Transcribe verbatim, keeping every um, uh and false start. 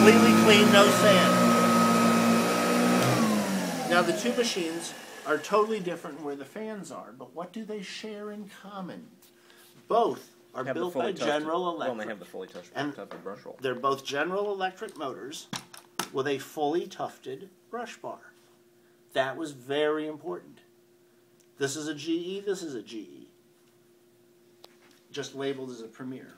Completely clean, no sand. Now the two machines are totally different where the fans are, but what do they share in common? Both are have built by General Electric. Well, they have the fully tufted, and tufted brush roll. They're both General Electric motors with a fully tufted brush bar. That was very important. This is a G E, this is a G E. Just labeled as a Premier.